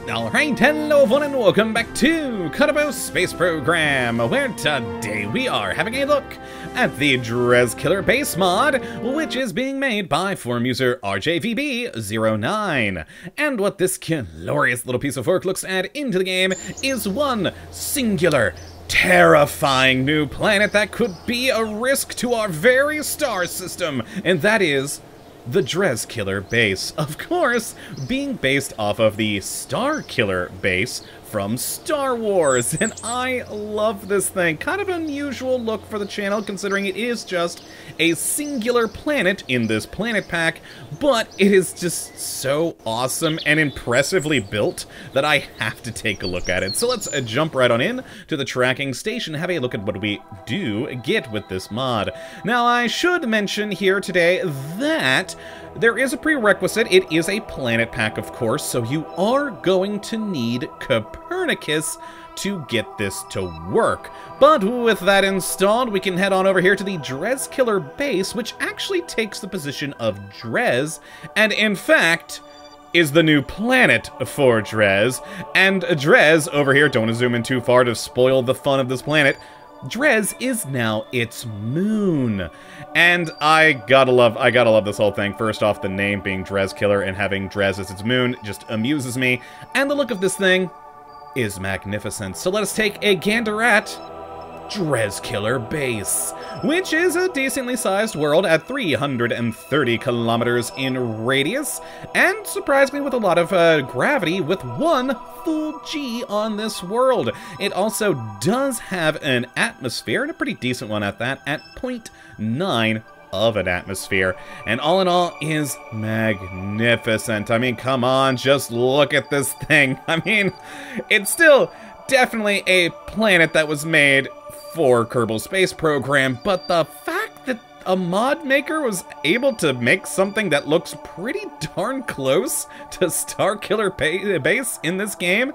Alright, hello everyone and welcome back to Kottabos Space Program, where today we are having a look at the Drez Killer base mod, which is being made by forum user RJVB09. And what this glorious little piece of work looks to add into the game is one singular, terrifying new planet that could be a risk to our very star system, and that is the Drez Killer base, of course, being based off of the Star Killer base from Star Wars, and I love this thing. Kind of an unusual look for the channel, considering it is just a singular planet in this planet pack, but it is just so awesome and impressively built that I have to take a look at it. So let's jump right on in to the tracking station and have a look at what we do get with this mod. Now, I should mention here today that there is a prerequisite. It is a planet pack, of course, so you are going to need Copernicus to get this to work. But with that installed, we can head on over here to the Drez Killer base, which actually takes the position of Drez, and in fact is the new planet for Drez. And Drez over here, don't want to zoom in too far to spoil the fun of this planet, Drez is now its moon. And I gotta love this whole thing. First off, the name being Drez Killer and having Drez as its moon just amuses me. And the look of this thing is magnificent. So let us take a gander at Drez Killer base, which is a decently sized world at 330 kilometers in radius, and surprisingly with a lot of gravity, with one full G on this world. It also does have an atmosphere, and a pretty decent one at that, at 0.9 of an atmosphere, and all in all is magnificent. I mean, come on, just look at this thing. I mean, it's still definitely a planet that was made for Kerbal Space Program, but the fact that a mod maker was able to make something that looks pretty darn close to Star Killer base in this game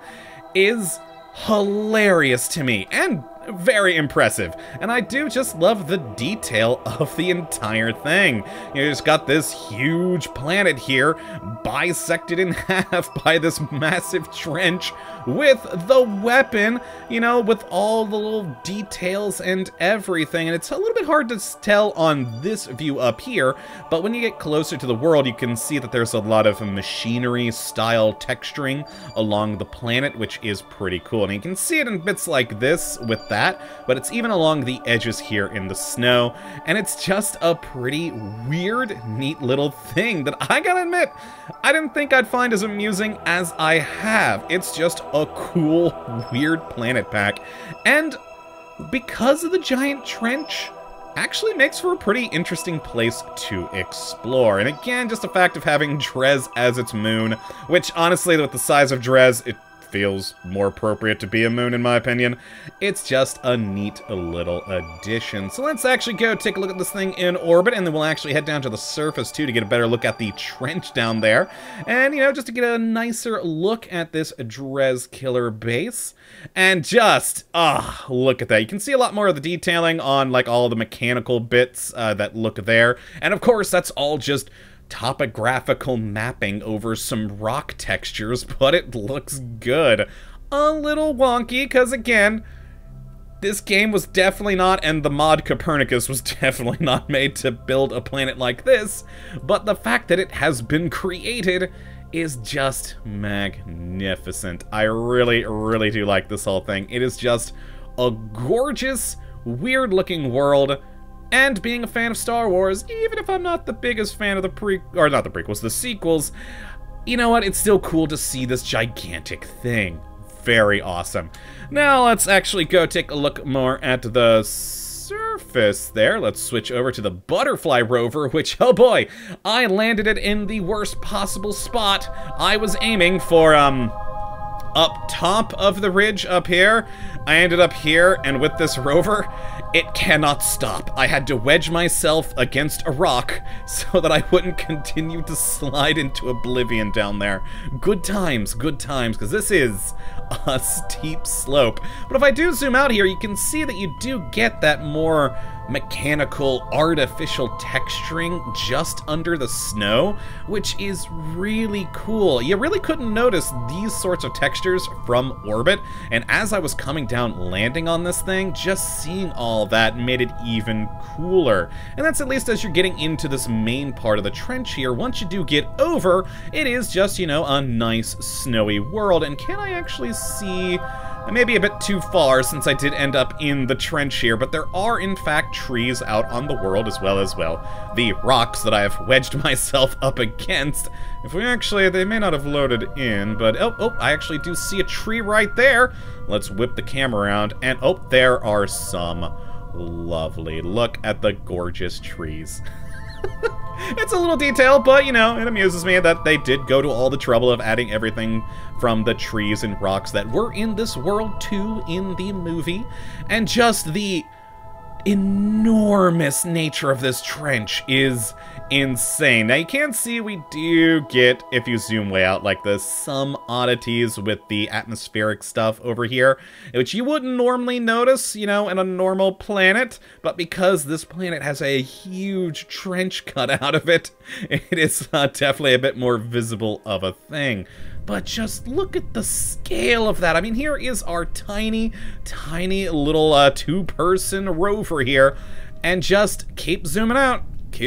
is hilarious to me, and very impressive. And I do just love the detail of the entire thing. You just got this huge planet here, bisected in half by this massive trench, with the weapon, you know, with all the little details and everything. And it's a little bit hard to tell on this view up here, but when you get closer to the world, you can see that there's a lot of machinery-style texturing along the planet, which is pretty cool. And you can see it in bits like this with that, but it's even along the edges here in the snow, and it's just a pretty weird, neat little thing that I gotta admit, I didn't think I'd find as amusing as I have. It's just a cool, weird planet pack, and because of the giant trench, actually makes for a pretty interesting place to explore. And again, just the fact of having Drez as its moon, which honestly, with the size of Drez, it feels more appropriate to be a moon in my opinion. It's just a neat little addition. So let's actually go take a look at this thing in orbit, and then we'll actually head down to the surface too to get a better look at the trench down there. And, you know, just to get a nicer look at this Drez Killer base. And just, look at that. You can see a lot more of the detailing on, like, all the mechanical bits that look there. And of course, that's all just topographical mapping over some rock textures, but it looks good. A little wonky, because again, this game was definitely not, and the mod Copernicus was definitely not made to build a planet like this, but the fact that it has been created is just magnificent. I really, really do like this whole thing. It is just a gorgeous, weird-looking world. And being a fan of Star Wars, even if I'm not the biggest fan of the sequels, you know what? It's still cool to see this gigantic thing. Very awesome. Now let's actually go take a look more at the surface there. Let's switch over to the Butterfly rover, which, oh boy, I landed it in the worst possible spot. I was aiming for, up top of the ridge up here. I ended up here, and with this rover, it cannot stop. I had to wedge myself against a rock so that I wouldn't continue to slide into oblivion down there. Good times, because this is a steep slope. But if I do zoom out here, you can see that you do get that more mechanical, artificial texturing just under the snow, which is really cool. You really couldn't notice these sorts of textures from orbit, and as I was coming down landing on this thing, just seeing all that made it even cooler. And that's at least as you're getting into this main part of the trench here. Once you do get over, it is just, you know, a nice snowy world. And can I actually see... Maybe a bit too far since I did end up in the trench here, but there are in fact trees out on the world as well, the rocks that I have wedged myself up against. If we actually, they may not have loaded in, but oh, I actually do see a tree right there. Let's whip the camera around, and oh, there are some. Lovely. Look at the gorgeous trees. It's a little detail, but, you know, it amuses me that they did go to all the trouble of adding everything from the trees and rocks that were in this world too in the movie. And just the enormous nature of this trench is insane. Now you can see we do get, if you zoom way out like this, some oddities with the atmospheric stuff over here, which you wouldn't normally notice, you know, in a normal planet, but because this planet has a huge trench cut out of it, it is definitely a bit more visible of a thing. But just look at the scale of that. I mean, here is our tiny, tiny little two-person rover here. And just keep zooming out,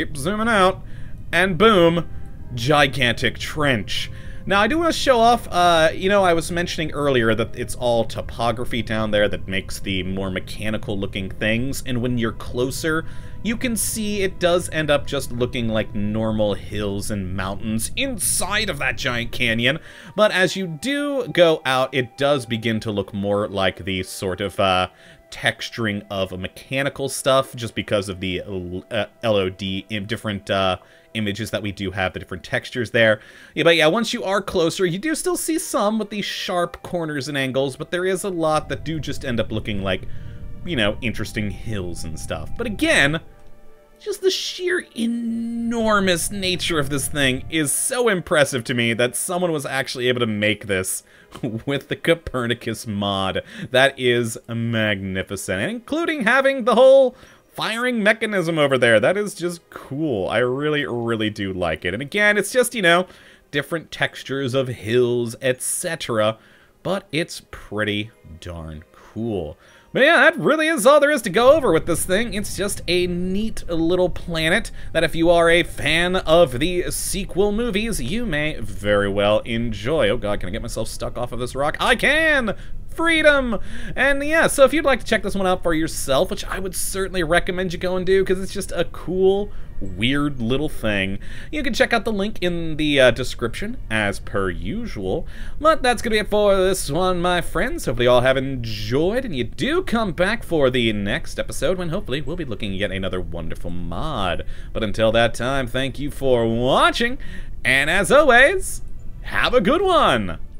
and boom, gigantic trench. Now, I do want to show off, you know, I was mentioning earlier that it's all topography down there that makes the more mechanical-looking things. And when you're closer, you can see it does end up just looking like normal hills and mountains inside of that giant canyon. But as you do go out, it does begin to look more like the sort of texturing of mechanical stuff, just because of the LOD in different images that we do have, the different textures there. Yeah, but yeah, once you are closer, you do still see some with these sharp corners and angles, but there is a lot that do just end up looking like, you know, interesting hills and stuff. But again, just the sheer enormous nature of this thing is so impressive to me that someone was actually able to make this with the Copernicus mod. That is magnificent, and including having the whole firing mechanism over there. That is just cool. I really, really do like it. And again, it's just, you know, different textures of hills, etc. But it's pretty darn cool. But yeah, that really is all there is to go over with this thing. It's just a neat little planet that if you are a fan of the sequel movies, you may very well enjoy. Oh god, can I get myself stuck off of this rock? I can! Freedom! And yeah, so if you'd like to check this one out for yourself, which I would certainly recommend you go and do, because it's just a cool, weird little thing, you can check out the link in the description, as per usual. But that's gonna be it for this one, my friends. Hopefully you all have enjoyed, and you do come back for the next episode, when hopefully we'll be looking at yet another wonderful mod. But until that time, thank you for watching, and as always, have a good one!